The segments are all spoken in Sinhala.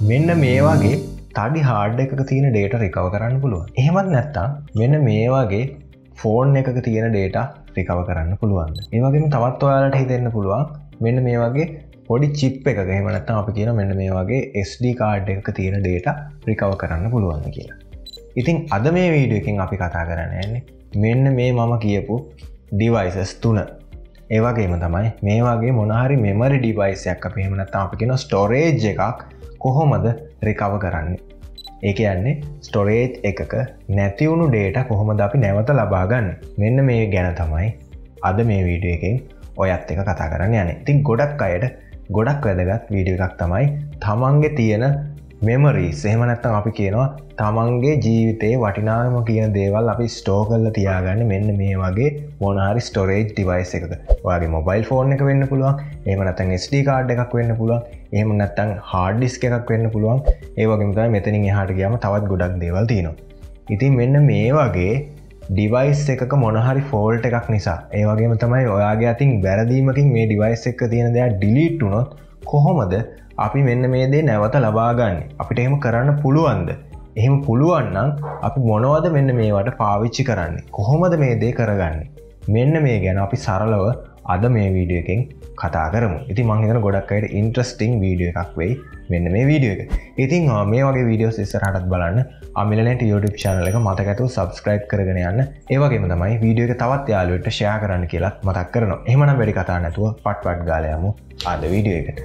මෙන්න මේ වගේ තඩි හાર્ඩ් එකක තියෙන data recover කරන්න පුළුවන්. එහෙමත් නැත්නම් මෙන්න මේ වගේ ෆෝන් එකක තියෙන data recover කරන්න පුළුවන්. ඒ වගේම තවත් ඔයාලට හිතෙන්න පුළුවන් මෙන්න මේ වගේ පොඩි chip එකක එහෙම නැත්නම් අපි කියන මෙන්න මේ වගේ SD card එකක තියෙන data recover කරන්න පුළුවන් කියලා. ඉතින් අද මේ වීඩියෝ එකෙන් අපි කතා කරන්නේ මෙන්න මේ මම කියපු devices 3. ඒ වගේම තමයි මේ වගේ මොන හරි memory device එකක් අපි එහෙම නැත්නම් අපි කියන storage එකක් කොහොමද recover කරන්නේ? ඒ කියන්නේ storage එකක නැති වුණු data කොහොමද අපි නැවත ලබා ගන්න? මෙන්න මේ ගැන තමයි අද මේ වීඩියෝ එකෙන් ඔයත් එක්ක කතා කරන්න යන්නේ. ඉතින් ගොඩක් අයට ගොඩක් වැදගත් වීඩියෝ එකක් තමයි තමන්ගේ තියෙන memories එහෙම නැත්නම් අපි කියනවා තමන්ගේ ජීවිතේ වටිනාම කියන දේවල් අපි store කරලා තියාගන්න මෙන්න මේ වගේ මොන හරි storage device එකක. ඔයාගේ mobile phone එක වෙන්න පුළුවන්. එහෙම නැත්නම් SD card එකක් වෙන්න පුළුවන්. එහෙම නැත්නම් hard disk එකක් වෙන්න පුළුවන්. ඒ වගේම තමයි මෙතනින් එහාට ගියාම තවත් ගොඩක් දේවල් තියෙනවා. ඉතින් මෙන්න මේ වගේ device එකක මොන හරි fault එකක් නිසා ඒ වගේම තමයි ඔයාගේ අතින් වැරදීමකින් මේ device එකක තියෙන දේ delete වුණොත් කොහොමද අපි මෙන්න මේ දේ නැවත ලබා ගන්න? අපිට එහෙම කරන්න පුළුවන්ද? එහෙම පුළුවන් නම් අපි මොනවද මෙන්න මේවට පාවිච්චි කරන්නේ? කොහොමද මේ දේ කරගන්නේ? මෙන්න මේ ගැන අපි සරලව අද මේ වීඩියෝ එකෙන් කතා කරමු. ඉතින් මම හිතන ගොඩක් අයට ඉන්ට්‍රස්ටිං වීඩියෝ එකක් වෙයි මෙන්න මේ වීඩියෝ එක. ඉතින් මේ වගේ වීඩියෝස් ඉස්සරහටත් බලන්න අමිලනෙට YouTube channel එක මතක ඇතුව subscribe කරගෙන යන්න. ඒ වගේම තමයි වීඩියෝ එක තවත් යාළුවෙක්ට share කරන්න කියලා මතක් කරනවා. එහෙමනම් වැඩි කතා නැතුව පට්පට් ගාලා යමු අද වීඩියෝ එකට.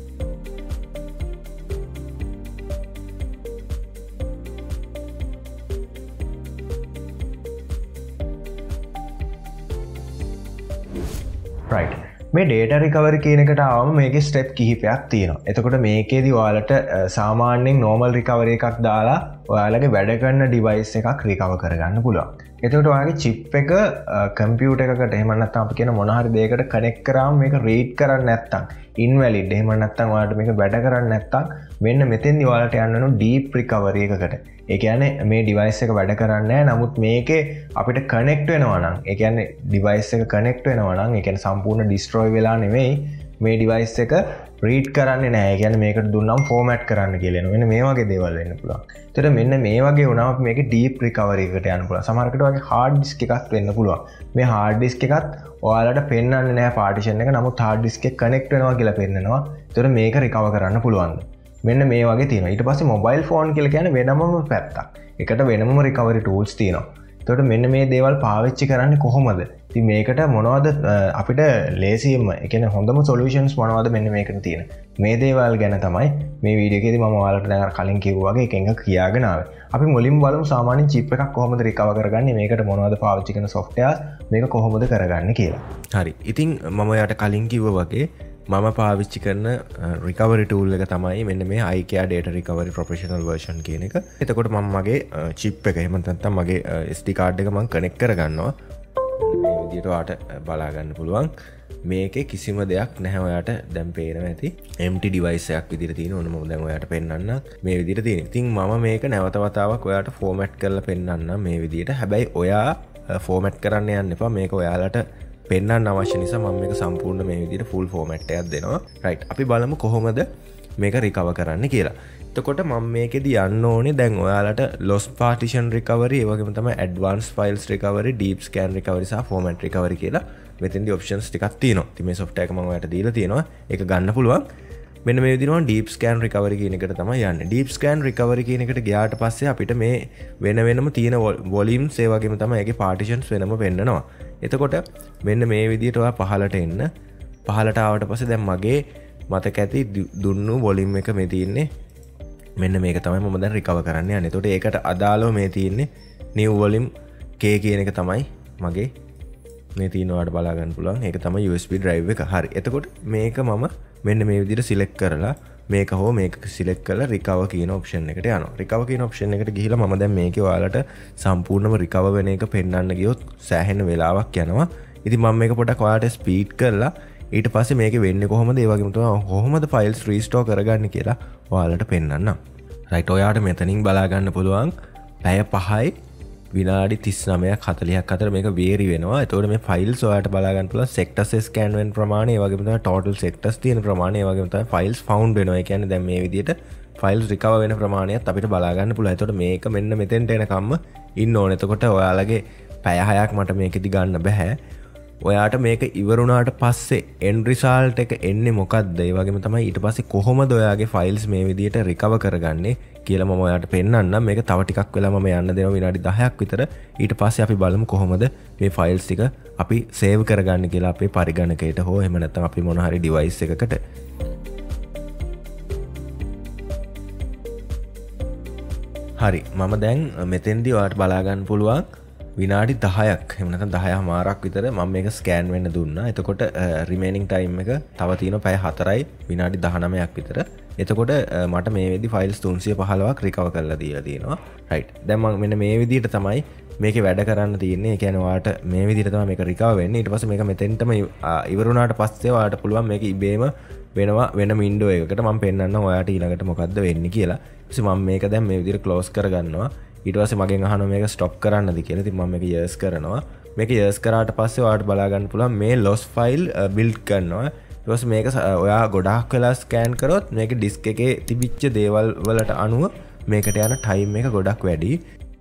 right. මේ data recovery කියන එකට ආවම මේකේ step කිහිපයක් තියෙනවා. එතකොට මේකේදී ඔයාලට සාමාන්‍යයෙන් normal recovery එකක් දාලා ඔයාලගේ වැඩ කරන device එකක් recover කරගන්න පුළුවන්. එතකොට ඔයාගේ chip එක computer එකකට එහෙම නැත්නම් අපි කියන මොන හරි දෙයකට connect කරාම මේක read කරන්නේ නැත්නම් invalid එහෙම නැත්නම් ඔයාලට මේක වැඩ කරන්නේ නැත්නම් මෙන්න මෙතෙන්දී ඔයාලට යන්න ඕන deep recovery එකකට. ඒ කියන්නේ මේ device එක වැඩ කරන්නේ නැහැ. නමුත් මේකේ අපිට connect වෙනවා නම් ඒ කියන්නේ device එක connect වෙනවා නම් ඒ කියන්නේ සම්පූර්ණ destroy වෙලා නෙමෙයි මේ device එක read කරන්නේ නැහැ. ඒ කියන්නේ මේකට දුන්නම් format කරන්න කියලා එනවා. මෙන්න මේ වගේ දේවල් වෙන්න පුළුවන්. ඒතර මෙන්න මේ වගේ වුණාම අපි මේකේ deep recovery එකට යන්න පුළුවන්. සමහරකට වගේ hard disk එකක් වෙන්න පුළුවන්. මේ hard disk එකත් ඔයාලට පෙන්වන්නේ නැහැ partition එක. නමුත් hard disk එක connect වෙනවා කියලා පෙන්නනවා. ඒතර මේක recover කරන්න පුළුවන්. මෙන්න මේ වගේ තියෙනවා. ඊට පස්සේ mobile phone කියලා කියන්නේ වෙනමම පැත්තක්. ඒකට වෙනමම recovery tools තියෙනවා. එතකොට මෙන්න මේ දේවල් පාවිච්චි කරන්නේ කොහොමද? ඉතින් මේකට මොනවද අපිට ලේසියෙන්ම ඒ කියන්නේ හොඳම solutions මොනවද මෙන්න මේකට තියෙන. මේ දේවල් ගැන තමයි මේ වීඩියෝ එකේදී මම ඔයාලට දැන් අර කලින් කිව්වා වගේ එක එක කියාගෙන ආවේ. අපි මුලින්ම බලමු සාමාන්‍ය chip එකක් කොහොමද recover කරගන්නේ, මේකට මොනවද පාවිච්චි කරන softwares, මේක කොහොමද කරගන්නේ කියලා. හරි. ඉතින් මම ඔයාලට කලින් කිව්වා වගේ මම පාවිච්චි කරන recovery tool එක තමයි මෙන්න මේ iCare data recovery professional version කියන එක. එතකොට මම මගේ chip එක එහෙම නැත්නම් මගේ SD card එක මම connect කරගන්නවා. මේ විදිහට ඔයාලට බලා ගන්න පුළුවන්. මේකේ කිසිම දෙයක් නැහැ. ඔයාලට දැන් පේනවා ඇති. empty device එකක් විදිහට තියෙන ඕන මම දැන් ඔයාලට පෙන්නන්නම්. මේ විදිහට තියෙන. ඉතින් මම මේක නැවත වතාවක් ඔයාලට format කරලා පෙන්නන්නම් මේ විදිහට. හැබැයි ඔයා format කරන්න යන්න එපා. මේක ඔයාලට පෙන්න්න අවශ්‍ය නිසා මම මේක සම්පූර්ණ මේ විදිහට ෆුල් ෆෝමැට් එකක් දෙනවා. රයිට්. අපි බලමු කොහොමද මේක recover කරන්න කියලා. එතකොට මම මේකෙදි යන්න ඕනේ දැන් ඔයාලට lost partition recovery ඒ වගේම තමයි advanced files recovery, deep scan recovery සහ format recovery කියලා මෙතෙන්දී options ටිකක් තියෙනවා. ඉතින් මේ software එක මම ඔයාලට දීලා තියෙනවා. ඒක ගන්න පුළුවන්. මෙන්න මේ විදිහට deep scan recovery කියන එකට තමයි යන්නේ. deep scan recovery කියන එකට ගියාට පස්සේ අපිට මේ වෙනම තියෙන volumes ඒ වගේම තමයි ඒකේ partitions වෙනම පෙන්නනවා. එතකොට මෙන්න මේ විදිහට ඔයා පහලට එන්න. පහලට ආවට පස්සේ දැන් මගේ මතක ඇති දුන්නු volume එක මේ තියෙන්නේ. මෙන්න මේක තමයි මම දැන් recover කරන්න යන්නේ. එතකොට ඒකට අදාළව මේ තියෙන්නේ new volume K කියන එක තමයි මගේ මේ තියෙනවාට බලා ගන්න පුළුවන්. ඒක තමයි USB drive එක. හරි. එතකොට මේක මම මෙන්න මේ විදිහට select කරලා මේක හෝ මේක select කරලා recover කියන option එකට යනවා. recover කියන option එකට ගිහිලා මම දැන් මේකේ ඔයාලට සම්පූර්ණම recover වෙන එක පෙන්වන්න ගියොත් සෑහෙන වෙලාවක් යනවා. ඉතින් මම මේක පොඩක් ඔයාලට speed කරලා ඊට පස්සේ මේකේ වෙන්නේ කොහොමද ඒ වගේම තමයි කොහොමද files restore කරගන්නේ කියලා ඔයාලට පෙන්වන්නම්. right. ඔයාලට මෙතනින් බලා ගන්න පුළුවන් පැය 5යි විනාඩි 39ක් 40ක් අතර මේක වේරි වෙනවා. එතකොට මේ ෆයිල්ස් ඔයාලට බලා ගන්න පුළුවන් sectors scan වෙන ප්‍රමාණය, ඒ වගේම තමයි total sectors තියෙන ප්‍රමාණය, ඒ වගේම තමයි files found වෙනවා. ඒ කියන්නේ දැන් මේ විදිහට ෆයිල්ස් රිකව වෙන ප්‍රමාණයත් අපිට බලාගන්න පුළුවන්. එතකොට මේක මෙන්න මෙතෙන්ට එනකම්ම ඉන්න ඕනේ. එතකොට ඔයාලගේ පැය 6ක් මට මේකෙදි ගන්න බෑ. ඔයාට මේක ඉවරුණාට පස්සේ end result එක එන්නේ මොකද්ද? ඒ වගේම තමයි ඊට පස්සේ කොහොමද ඔයාගේ ෆයිල්ස් මේ විදිහට රිකවර් කරගන්නේ කියලා මම ඔයාට පෙන්නන්නම්. මේක තව ටිකක් වෙලා මම යන්න දෙනවා විනාඩි 10ක් විතර. ඊට පස්සේ අපි බලමු කොහොමද මේ ෆයිල්ස් ටික අපි සේව් කරගන්න කියලා අපේ පරිගණකයට හෝ එහෙම නැත්නම් අපි මොන හරි ඩිවයිස් එකකට. හරි, මම දැන් මෙතෙන්දී ඔයාලට බලා ගන්න පුළුවන් විනාඩි 10ක් එහෙම නැත්නම් 10 මාරක් විතර මම මේක ස්කෑන් වෙන්න දුන්නා. එතකොට රිමේනින් ටයිම් එක තව තියෙනවා පැය 4යි විනාඩි 19ක් විතර. එතකොට මට මේ වෙද්දි ෆයිල්ස් 315ක් රිකවර් කරලා දීලා තියෙනවා. රයිට්. දැන් මම මෙන්න මේ විදිහට තමයි මේකේ වැඩ කරන්න තියෙන්නේ. ඒ කියන්නේ ඔයාලට මේ විදිහට තමයි මේක රිකවර් වෙන්නේ. ඊට පස්සේ මේක මෙතෙන්ටම ඉවරුණාට පස්සේ ඔයාලට පුළුවන් මේක ඉබේම වෙනවා වෙන වින්ඩෝ එකකට. මම පෙන්නන්නම් ඔයාලට ඊළඟට මොකද්ද වෙන්නේ කියලා. ඊපස්සේ මම මේක දැන් මේ විදිහට ක්ලෝස් කරගන්නවා. ඊට පස්සේ මගෙන් අහනවා මේක ස්ටොප් කරන්නද කියලා. ඉතින් මම මේක yes කරනවා. මේක yes කරාට පස්සේ ඔයාලට බලා ගන්න පුළුවන් මේ loss file build කරනවා. ඊට පස්සේ මේක ඔයා ගොඩාක් වෙලා ස්කෑන් කරොත් මේක ඩිස්ක් එකේ තිබිච්ච දේවල් වලට අනුව මේකට යන ටයිම් එක ගොඩක් වැඩි.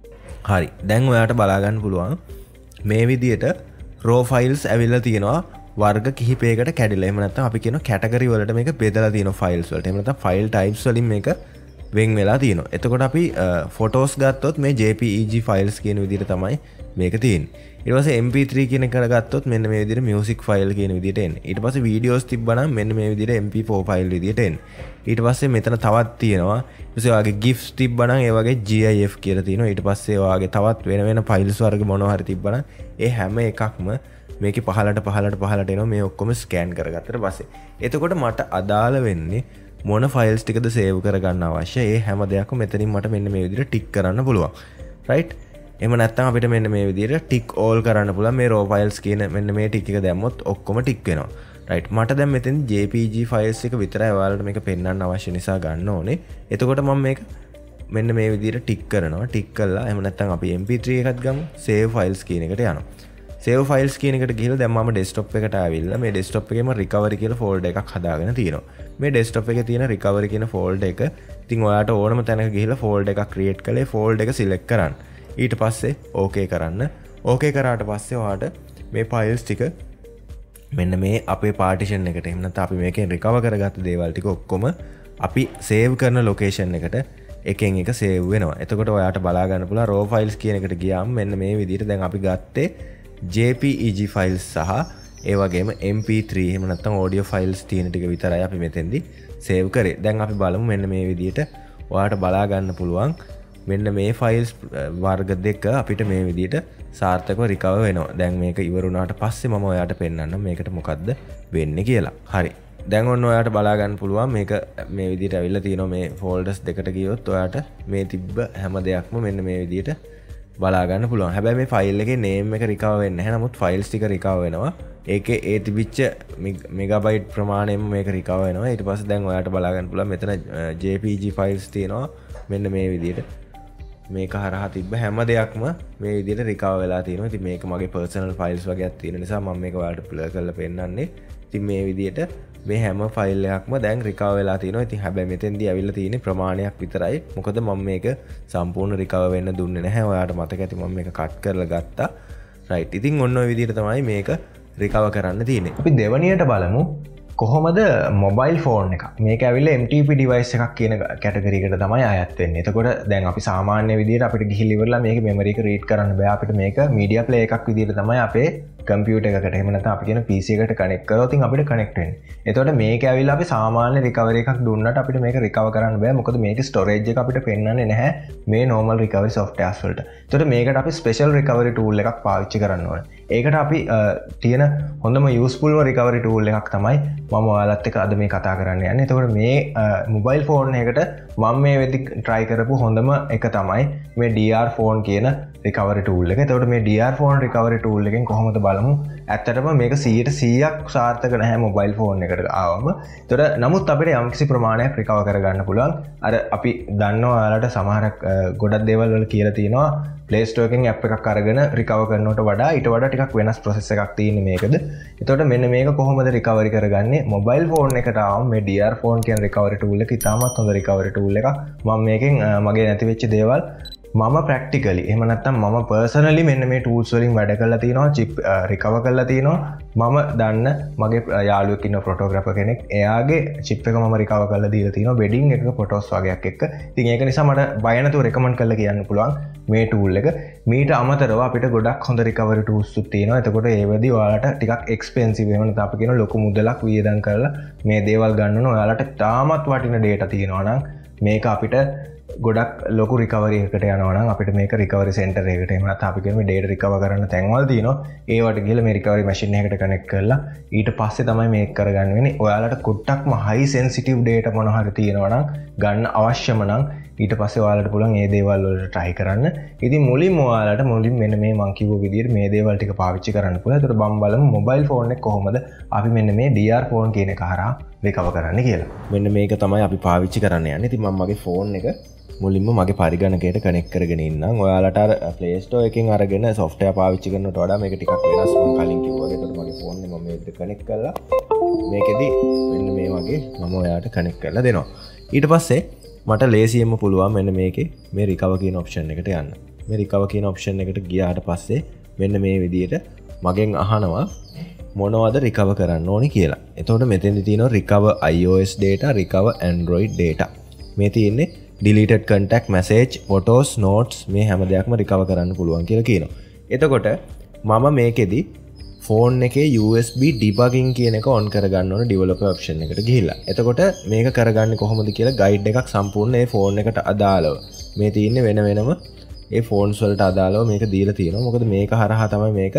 හරි. දැන් ඔයාට බලා ගන්න පුළුවන් මේ විදිහට raw files ඇවිල්ලා තියෙනවා වර්ග කිහිපයකට කැඩිලා. එහෙම නැත්නම් අපි කියන කැටගරි වලට මේක බෙදලා තියෙනවා files වලට. එහෙම නැත්නම් file types වලින් මේක වෙන් වෙලා තියෙනවා. එතකොට අපි ෆොටෝස් ගත්තොත් මේ JPEG ෆයිල්ස් කියන විදිහට තමයි මේක තියෙන්නේ. ඊට පස්සේ MP3 කියන එක ගත්තොත් මෙන්න මේ විදිහට music ෆයිල් කියන විදිහට එන්නේ. ඊට පස්සේ වීඩියෝස් තිබ්බනම් මෙන්න මේ විදිහට MP4 ෆයිල් විදිහට එන්නේ. ඊට පස්සේ මෙතන තවත් තියෙනවා. ඊට පස්සේ ඔයාගේ GIFs තිබ්බනම් ඒ වගේ GIF කියලා තියෙනවා. ඊට පස්සේ ඔයාගේ තවත් වෙන ෆයිල්ස් වර්ග මොනවා හරි තිබ්බනම් ඒ හැම එකක්ම මේකේ පහලට එනවා. මේ ඔක්කොම ස්කෑන් කරගත්තට පස්සේ. එතකොට මට අදාළ වෙන්නේ මොන ෆයිල්ස් ටිකද සේව් කරගන්න අවශ්‍ය. ඒ හැම දෙයක්ම මෙතනින් මට මෙන්න මේ විදිහට ටික් කරන්න පුළුවන්. රයිට්. එහෙම නැත්නම් අපිට මෙන්න මේ විදිහට ටික් ඕල් කරන්න පුළුවන්. මේ raw files කියන මෙන්න මේ ටික් එක දැම්මොත් ඔක්කොම ටික් වෙනවා. රයිට්. මට දැන් මෙතෙන් JPG files එක විතරයි ඔයාලට මේක පෙන්වන්න අවශ්‍ය නිසා ගන්න ඕනේ. එතකොට මම මේක මෙන්න මේ විදිහට ටික් කරනවා. ටික් කළා. එහෙම නැත්නම් අපි MP3 එකත් ගමු. save files කියන එකට යනවා. save files කියන එකට ගිහලා දැන් මම desktop එකට ආවිල්ලා මේ desktop එකේම recovery කියලා folder එකක් හදාගෙන තියෙනවා. මේ desktop එකේ තියෙන recovery කියන folder එක ඉතින් ඔයාට ඕනම තැනක ගිහලා folder එකක් create කරලා ඒ folder එක select කරන්න. ඊට පස්සේ okay කරන්න. okay කරාට පස්සේ ඔයාට මේ files ටික මෙන්න මේ අපේ partition එකට එහෙම නැත්නම් අපි මේකෙන් recover කරගත්ත දේවල් ටික ඔක්කොම අපි save කරන location එකට එකෙන් එක save වෙනවා. එතකොට ඔයාට බලා ගන්න පුළුවන් raw files කියන එකට ගියාම මෙන්න මේ විදිහට දැන් අපි ගත්තේ JPEG files සහ ඒ වගේම MP3 එහෙම නැත්නම් audio files තියෙන ටික විතරයි අපි මෙතෙන්දි save කරේ. දැන් අපි බලමු මෙන්න මේ විදිහට ඔයාලට බලා ගන්න පුළුවන් මෙන්න මේ files වර්ග දෙක අපිට මේ විදිහට සාර්ථකව recover වෙනවා. දැන් මේක ඉවර වුණාට පස්සේ මම ඔයාලට පෙන්නන්නම් මේකට මොකද්ද වෙන්නේ කියලා. හරි. දැන් ඔන්න ඔයාලට බලා ගන්න පුළුවන් මේක මේ විදිහට ඇවිල්ලා තියෙනවා. මේ folders දෙකට ගියොත් ඔයාලට මේ තිබ්බ හැම දෙයක්ම මෙන්න මේ විදිහට බලා ගන්න පුළුවන්. හැබැයි මේ ෆයිල් එකේ name එක recover වෙන්නේ නැහැ. නමුත් files ටික recover වෙනවා. ඒකේ ඒ තිබිච්ච මෙගාබයිට් ප්‍රමාණයෙම මේක recover වෙනවා. ඊට පස්සේ දැන් ඔයාලට බලා ගන්න පුළුවන් මෙතන JPG files තියෙනවා. මෙන්න මේ විදිහට මේක හරහා තිබ්බ හැම දෙයක්ම මේ විදිහට recover වෙලා තියෙනවා. ඉතින් මේක මගේ personal files වගේක් තියෙන නිසා මම මේක ඔයාලට blur කරලා පෙන්නන්නේ. ඉතින් මේ විදිහට මේ හැම ෆයිල් එකක්ම දැන් recover වෙලා තියෙනවා. ඉතින් හැබැයි මෙතෙන්දී ඇවිල්ලා තියෙන්නේ ප්‍රමාණයක් විතරයි. මොකද මම මේක සම්පූර්ණ recover වෙන්න දුන්නේ නැහැ. ඔයාලට මතක ඇති මම මේක cut කරලා ගත්තා. right. ඉතින් ඔන්න ඔය විදිහට තමයි මේක recover කරන්න තියෙන්නේ. අපි දෙවනියට බලමු කොහොමද මොබයිල් ෆෝන් එක මේක ඇවිල්ලා MTP device එකක් කියන කැටගරි එකට තමයි අයත් වෙන්නේ. එතකොට දැන් අපි සාමාන්‍ය විදිහට අපිට ගිහිල්ලා ඉවරලා මේක memory එක read කරන්න බෑ. අපිට මේක media player එකක් විදිහට තමයි අපේ කම්පියුටර් එකකට එහෙම නැත්නම් අපි කියන PC එකට කනෙක්ට් කරොත් අපිට කනෙක්ට් වෙන්නේ. එතකොට මේක ඇවිල්ලා අපි සාමාන්‍ය recovery එකක් දුන්නට අපිට මේක recover කරන්න බෑ. මොකද මේකේ storage එක අපිට පෙන්වන්නේ නැහැ මේ normal recovery softwares වලට. එතකොට මේකට අපි special recovery tool එකක් පාවිච්චි කරන්න ඕනේ. ඒකට අපි තියෙන හොඳම useful recovery tool එකක් තමයි මම ඔයාලත් එක්ක අද මේ කතා කරන්න යන්නේ. එතකොට මේ mobile phone එකකට මම මේ වෙද්දි try කරපු හොඳම එක තමයි මේ DR phone කියන recovery tool එක. එතකොට මේ DR phone recovery tool එකෙන් කොහොමද බලන්න බලමු ඇත්තටම මේක 100% සාර්ථක නැහැ මොබයිල් ෆෝන් එකට ආවම. ඒතර නමුත් අපිට යම්කිසි ප්‍රමාණයක් රිකවර් කරගන්න පුළුවන්. අර අපි දන්නවා ඔයාලට සමහර ගොඩක් දේවල් වල කියලා තියෙනවා Play Store එකෙන් app එකක් අරගෙන රිකවර් කරනවට වඩා ඊට වඩා ටිකක් වෙනස් process එකක් තියෙන්නේ මේකද. එතකොට මෙන්න මේක කොහොමද රිකවරි කරගන්නේ? මොබයිල් ෆෝන් එකට ආවම මේ DR ෆෝන් කියන රිකවරි ටූල් එක ඉතාමත් හොඳ රිකවරි ටූල් එකක්. මම මේකෙන් මගේ නැති වෙච්ච දේවල් මම ප්‍රක්ටිකලි එහෙම නැත්නම් මම පර්සනලි මෙන්න මේ ටූල්ස් වලින් වැඩ කරලා තිනවා චිප් රිකවර් කරලා තිනවා මම දන්න මගේ යාළුවෙක් ඉන්න ෆොටෝග්‍රැෆර් කෙනෙක් එයාගේ චිප් එක මම රිකවර් කරලා දීලා තිනවා වෙඩින් එකක ෆොටෝස් වගේක් එක්ක. ඉතින් ඒක නිසා මට බය නැතුව රෙකමන්ඩ් කරලා කියන්න පුළුවන් මේ ටූල් එක. මීට අමතරව අපිට ගොඩක් හොඳ රිකවරි ටූල්ස් උත් තියෙනවා. එතකොට ඒවදී ඔයාලට ටිකක් එක්ස්පෙන්සිව් එහෙම නැත්නම් අපි කියන ලොකු මුදලක් වියදම් කරලා මේ දේවල් ගන්න ඕන. ඔයාලට තාමත් වටින ඩේටා තියෙනවා නම් මේක අපිට ගොඩක් ලොකු රිකවරි එකකට යනවා නම් අපිට මේක රිකවරි සෙන්ටර් එකකට එහෙම නැත්නම් අපි කියන්නේ ඩේටා රිකවර් කරන්න තැන්වල තියෙනවා. ඒවට ගිහලා මේ රිකවරි මැෂින් එකකට කනෙක්ට් කරලා ඊට පස්සේ තමයි මේක කරගන්න වෙන්නේ. ඔයාලට කොට්ටක්ම හයි සෙන්සිටිව් ඩේටා මොන හරි තියෙනවා නම් ගන්න අවශ්‍යම නම් ඊට පස්සේ ඔයාලට පුළුවන් මේ දේවල් වලට try කරන්න. ඉතින් මුලින්ම ඔයාලට මෙන්න මේ මං කිව්ව විදිහට මේ දේවල් ටික පාවිච්චි කරන්න පුළුවන්. ඒතර බලමු මොබයිල් ෆෝන් එක කොහොමද අපි මෙන්න මේ DR ෆෝන් කියන එක හරහා රිකවර් කරන්න කියලා. මෙන්න මේක තමයි අපි පාවිච්චි කරන්න යන්නේ. ඉතින් මම මගේ ෆෝන් එක මුලින්ම මගේ පරිගණකයට කනෙක්ට් කරගෙන ඉන්නම්. ඔයාලට අර Play Store එකෙන් අරගෙන software පාවිච්චි කරනවට වඩා මේක ටිකක් වෙනස්. මම කලින් කිව්වා වගේ. ඒකට මගේ ෆෝන් එක මම මේකට කනෙක්ට් කරලා මේකෙදි මෙන්න මේ වගේ මම ඔයාලට කනෙක්ට් කරලා දෙනවා. ඊට පස්සේ මට ලේසියෙන්ම පුළුවන් මෙන්න මේකේ මේ රිකවර් කියන ඔප්ෂන් එකට යන්න. මේ රිකවර් කියන ඔප්ෂන් එකට ගියාට පස්සේ මෙන්න මේ විදිහට මගෙන් අහනවා මොනවද රිකවර් කරන්න ඕනි කියලා. එතකොට මෙතෙන්දි තියෙනවා recover iOS data, recover Android data. මේ තියෙන්නේ deleted contact, message, photos, notes මේ හැම දෙයක්ම recover කරන්න පුළුවන් කියලා කියනවා. එතකොට මම මේකෙදි ෆෝන් එකේ USB debugging කියන එක on කරගන්න ඕන developer option එකට ගිහිල්ලා. එතකොට මේක කරගන්නේ කොහොමද කියලා guide එකක් සම්පූර්ණ මේ ෆෝන් එකට අදාළව මේ තියෙන්නේ වෙන වෙනම ඒ ෆෝන්ස් වලට අදාළව මේක දීලා තියෙනවා. මොකද මේක හරහා තමයි මේක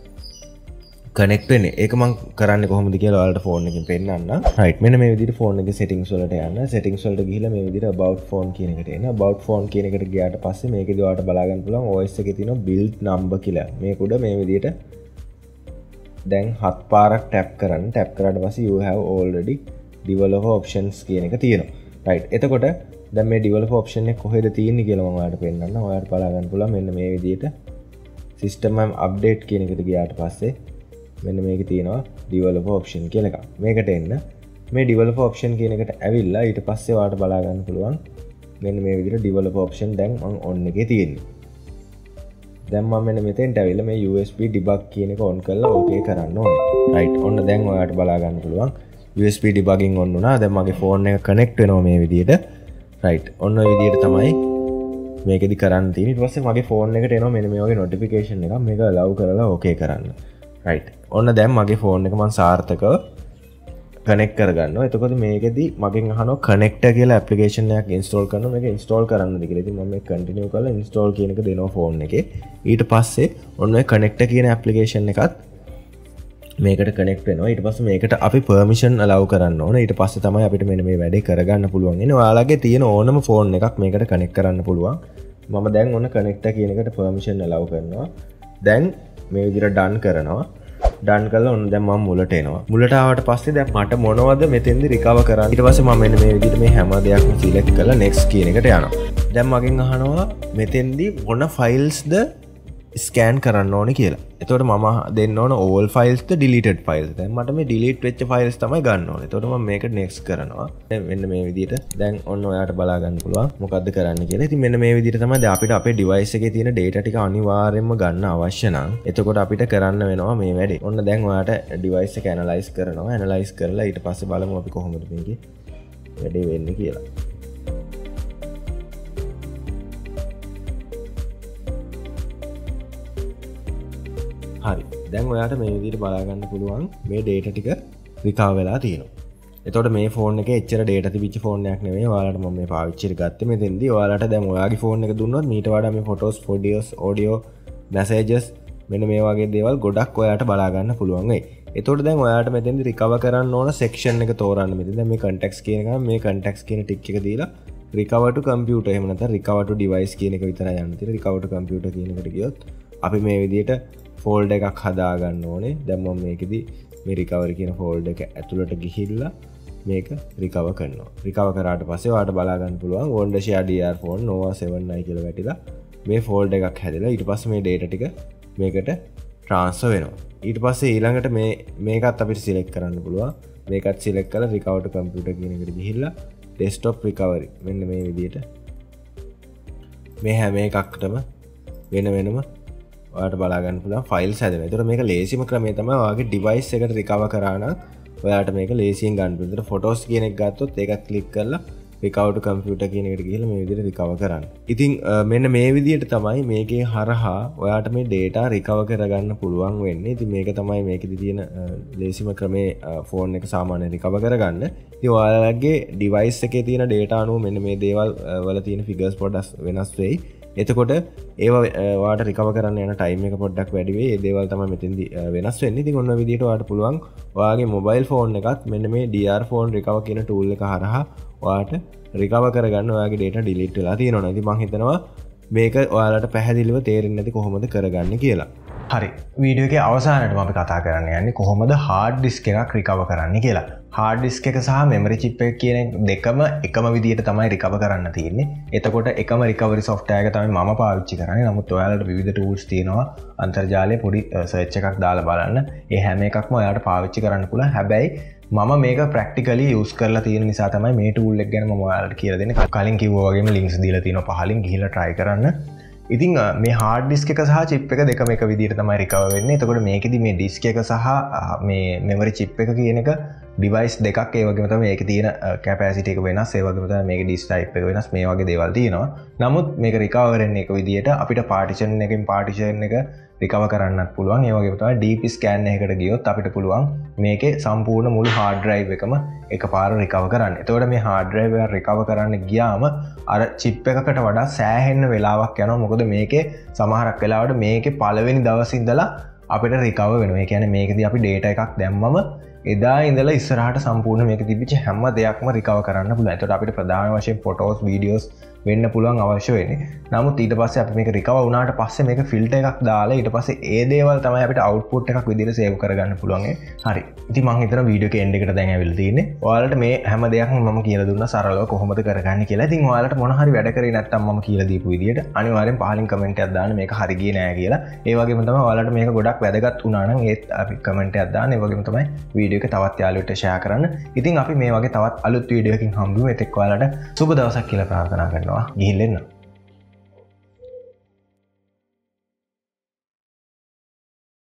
කනෙක්ට් වෙන්නේ. ඒක මම කරන්නේ කොහොමද කියලා ඔයාලට ෆෝන් එකෙන් පෙන්නන්න. right මෙන්න මේ විදිහට ෆෝන් එකේ settings වලට යන්න. settings වලට ගිහිල්ලා මේ විදිහට about phone කියන එකට එන්න. about phone කියන එකට ගියාට පස්සේ මේකේදී ඔයාලට බලා ගන්න පුළුවන් OS එකේ තියෙනවා build number කියලා. මේක උඩ මේ විදිහට දැන් 7 පාරක් ටැප් කරන්න. ටැප් කරාට පස්සේ you have already developer options කියන එක තියෙනවා. right එතකොට දැන් මේ developer option එක කොහෙද තියෙන්නේ කියලා මම ඔයාලට පෙන්නන්න. ඔයාලට බලා ගන්න පුළුවන් මෙන්න මේ විදිහට system update කියන එකට ගියාට පස්සේ මෙන්න මේක තියෙනවා developer option කියලා එකක්. මේකට එන්න. මේ developer option කියන එකට ඇවිල්ලා ඊට පස්සේ ඔයාලට බලා ගන්න පුළුවන් මෙන්න මේ විදිහට developer option දැන් මම on එකේ තියෙන්නේ. දැන් මම මෙන්න මෙතෙන්ට ඇවිල්ලා මේ USB debug කියන එක on කරලා okay කරන්න ඕනේ. right ඔන්න දැන් ඔයාලට බලා ගන්න පුළුවන් USB debugging on වුණා. දැන් මගේ phone එක connect වෙනවා මේ විදිහට. right ඔන්න ඔය විදිහට තමයි මේකෙදි කරන්න තියෙන්නේ. ඊට පස්සේ මගේ phone එකට එනවා මෙන්න මේ වගේ notification එකක්. මේක allow කරලා okay කරන්න. right ඔන්න දැන් මගේ ෆෝන් එක මම සාර්ථකව කනෙක්ට් කරගන්නවා. එතකොට මේකෙදි මගෙන් අහනවා connector කියලා ඇප්ලිකේෂන් එකක් ඉන්ස්ටෝල් කරනවා. මේක ඉන්ස්ටෝල් කරන්නද කියලා. ඉතින් මම මේක කන්ටිනියු කරලා ඉන්ස්ටෝල් කියන එක දෙනවා ෆෝන් එකේ. ඊට පස්සේ ඔන්න ඔය connector කියන ඇප්ලිකේෂන් එකත් මේකට කනෙක්ට් වෙනවා. ඊට පස්සේ මේකට අපි permission allow කරන්න ඕන. ඊට පස්සේ තමයි අපිට මෙන්න මේ වැඩේ කරගන්න පුළුවන්. ඉතින් ඔයාලගේ තියෙන ඕනම ෆෝන් එකක් මේකට කනෙක්ට් කරන්න පුළුවන්. මම දැන් ඔන්න connector කියන එකට permission allow කරනවා. දැන් මේ විදිහට done කරනවා. done කරලා ඔන්න දැන් මම මුලට එනවා. මුලට ආවට පස්සේ දැන් මට මොනවද මෙතෙන්දි recover කරන්න. ඊට පස්සේ මම මෙන්න මේ විදිහට මේ හැම දෙයක්ම select කරලා next කියන එකට යනවා. දැන් මගෙන් අහනවා මෙතෙන්දි මොන filesද scan කරන්න ඕනේ කියලා. එතකොට මම දෙන්න ඕන all files ද deleted files. දැන් මට මේ delete වෙච්ච files තමයි ගන්න ඕනේ. එතකොට මම මේක next කරනවා. දැන් මෙන්න මේ විදිහට දැන් ඔන්න ඔයාලට බලා ගන්න පුළුවන් මොකද්ද කරන්න කියලා. ඉතින් මෙන්න මේ විදිහට තමයි දැන් අපිට අපේ device එකේ තියෙන data ටික අනිවාර්යයෙන්ම ගන්න අවශ්‍ය නම් එතකොට අපිට කරන්න වෙනවා මේ වැඩේ. ඔන්න දැන් ඔයාලට device එක analyze කරනවා. analyze කරලා ඊට පස්සේ බලමු අපි කොහොමද මේකේ වැඩේ වෙන්නේ කියලා. හරි දැන් ඔයාට මේ විදිහට බලා ගන්න පුළුවන් මේ data ටික recover වෙලා තියෙනවා. එතකොට මේ ෆෝන් එකේ එච්චර data තිබිච්ච ෆෝන් එකක් නෙවෙයි. ඔයාලට මම මේ පාවිච්චියට ගත්තේ මෙතෙන්දී. ඔයාලට දැන් ඔයාගේ ෆෝන් එක දුන්නොත් මීට වඩා මේ photos, videos, audio, messages මෙන්න මේ වගේ දේවල් ගොඩක් ඔයාට බලා ගන්න පුළුවන් වෙයි. එතකොට දැන් ඔයාට මෙතෙන්දී recover කරන්න ඕන section එක තෝරන්න. මෙතන දැන් මේ contacts කියන එක මේ contacts කියන ටික් එක දීලා recover to computer එහෙම නැත්නම් recover to device කියන එක විතරයි යන්න තියෙන්නේ. recover to computer කියන එකට ගියොත් අපි මේ විදිහට ෆෝල්ඩ එකක් හදාගන්න ඕනේ. දැන් මම මේකෙදි මේ රිකවරි කියන ෆෝල්ඩ එක ඇතුළට ගිහිල්ලා මේක රිකව කරනවා. රිකව කරාට පස්සේ ඔයාලට බලා ගන්න පුළුවන් Wonder Share DR phone Nova 7i කියලා වැටිලා මේ ෆෝල්ඩ එකක් හැදලා ඊට පස්සේ මේ data ටික මේකට transfer වෙනවා. ඊට පස්සේ ඊළඟට මේකත් අපිට select කරන්න පුළුවන්. මේකත් select කරලා recover to computer කියන එකට ගිහිල්ලා desktop recovery මෙන්න මේ විදිහට මේ හැම එකකටම වෙන වෙනම ඔයාලට බලා ගන්න පුළුවන් ෆයිල්ස් හැදෙනවා. ඒතර මේක ලේසිම ක්‍රමය තමයි ඔයාගේ device එකට recover කරා නම් ඔයාලට මේක ලේසියෙන් ගන්න පුළුවන්. ඒතර photos කියන එක ගත්තොත් ඒකත් click කරලා recover to computer කියන එකට ගිහලා මේ විදිහට recover කරන්න. ඉතින් මෙන්න මේ විදිහට තමයි මේකේ හරහා ඔයාලට මේ data recover කරගන්න පුළුවන් වෙන්නේ. ඉතින් මේක තමයි මේකෙදි තියෙන ලේසිම ක්‍රමේ phone එක සාමාන්‍යයෙන් recover කරගන්න. ඉතින් ඔයාලගේ device එකේ තියෙන data අනුව මෙන්න මේ දේවල් වල තියෙන figures පොඩ්ඩක් වෙනස් වෙයි. එතකොට ඒවා ඔයාලට recover කරන්න යන time එක පොඩ්ඩක් වැඩි වෙයි. ඒ දේවල් තමයි මෙතෙන්දි වෙනස් වෙන්නේ. ඉතින් ඔන්න ඔය විදිහට ඔයාලට පුළුවන් ඔයාගේ mobile phone එකත් මෙන්න මේ DR phone recover කියන tool එක හරහා ඔයාලට recover කරගන්න ඔයාගේ data delete වෙලා තියෙනවා. ඉතින් මම හිතනවා මේක ඔයාලට පැහැදිලිව තේරෙන්නේ නැති කොහොමද කරගන්නේ කියලා. හරි. වීඩියෝ එකේ අවසානයේදී අපි කතා කරන්න යන්නේ කොහොමද hard disk එකක් recover කරන්නේ කියලා. hard disk එක සහ memory chip එක කියන දෙකම එකම විදිහට තමයි recover කරන්න තියෙන්නේ. එතකොට එකම recovery software එක තමයි මම පාවිච්චි කරන්නේ. නමුත් ඔයාලට විවිධ tools තියෙනවා. අන්තර්ජාලයේ පොඩි search එකක් දාලා බලන්න. ඒ හැම එකක්ම ඔයාලට පාවිච්චි කරන්න පුළුවන්. හැබැයි මම මේක ප්‍රක්ටිකලි යස් කරලා තියෙන නිසා තමයි මේ ටූල් එක ගැන මම ඔයාලට කියලා දෙන්නේ. කලින් කිව්වා වගේම ලින්ක්ස් දීලා තියෙනවා පහලින් ගිහිල්ලා try කරන්න. ඉතින් මේ hard disk එක සහ chip එක දෙකම එක විදිහට තමයි recover වෙන්නේ. එතකොට මේකෙදි මේ disk එක සහ මේ memory chip එක කියන එක device දෙකක් ඒ වගේම තමයි මේකේ තියෙන capacity එක වෙනස්. ඒ වගේම තමයි මේකේ disk type එක වෙනස්. මේ වගේ දේවල් තියෙනවා. නමුත් මේක recover වෙන්නේ එක විදිහට අපිට partition එකකින් partition එක recover කරන්නත් පුළුවන්. ඒ වගේම තමයි deep scan එකකට ගියොත් අපිට පුළුවන් මේකේ සම්පූර්ණ මුළු hard drive එකම එකපාර recover කරන්න. එතකොට මේ hard drive එක recover කරන්න ගියාම අර chip එකකට වඩා සෑහෙන්න වෙලාවක් යනවා. මොකද මේකේ සමහරක් වෙලාවට මේකේ පළවෙනි දවසේ ඉඳලා අපිට recover වෙනවා. ඒ කියන්නේ මේකදී අපි data එකක් දැම්මම එදා ඉඳලා ඉස්සරහට සම්පූර්ණ මේක තිබිච්ච හැම දෙයක්ම recover කරන්න පුළුවන්. එතකොට අපිට ප්‍රධාන වශයෙන් photos videos වෙන්න පුළුවන් අවශ්‍ය වෙන්නේ. නමුත් ඊට පස්සේ අපි මේක recover වුණාට පස්සේ මේක filter එකක් දාලා ඊට පස්සේ ඒ දේවල් තමයි අපිට output එකක් විදිහට save කරගන්න පුළුවන්. හරි. ඉතින් මම හිතනවා වීඩියෝ එකේ end එකට දැන් ඇවිල්ලා තියෙන්නේ. ඔයාලට මේ හැම දෙයක්ම මම කියලා දුන්නා සරලව කොහොමද කරගන්නේ කියලා. ඉතින් ඔයාලට මොන හරි වැඩ කරේ නැත්නම් මම කියලා දීපු විදිහට අනිවාර්යෙන් පහලින් comment එකක් දාන්න මේක හරි ගියේ නෑ කියලා. ඒ වගේම තමයි ඔයාලට මේක ගොඩක් වැදගත් වුණා නම් ඒත් අපි comment එකක් දාන්න. ඒ වගේම තමයි වීඩියෝ එක තවත් යාළුවොට share කරන්න. ඉතින් අපි මේ වගේ තවත් අලුත් වීඩියෝ එකකින් හම්බෙමු. එතෙක් ඔයාලට සුබ දවසක් කියලා ප්‍රාර්ථනා කරනවා. ගිහින් එන්න.